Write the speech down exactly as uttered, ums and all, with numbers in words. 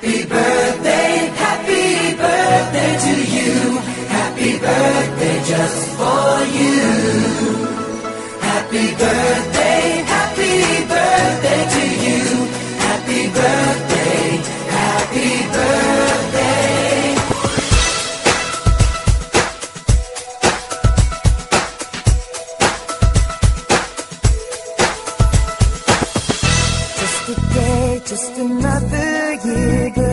Happy birthday, happy birthday to you. Happy birthday just for you. Happy birthday, happy birthday to you. Happy birthday, happy birthday. Just a day, just another year.